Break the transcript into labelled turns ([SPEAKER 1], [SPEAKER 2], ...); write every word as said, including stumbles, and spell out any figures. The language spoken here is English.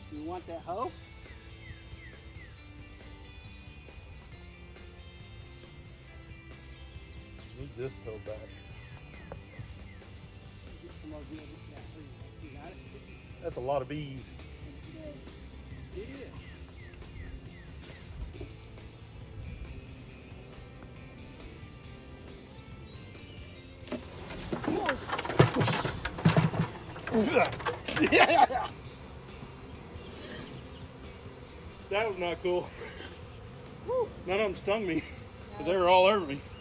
[SPEAKER 1] You want that hoe?
[SPEAKER 2] Need this hoe back.
[SPEAKER 1] Get some more bees. Yeah, you got it?
[SPEAKER 2] That's a lot of bees.
[SPEAKER 1] It is.
[SPEAKER 2] Yeah. That was not cool. None of them stung me, but they were all over me.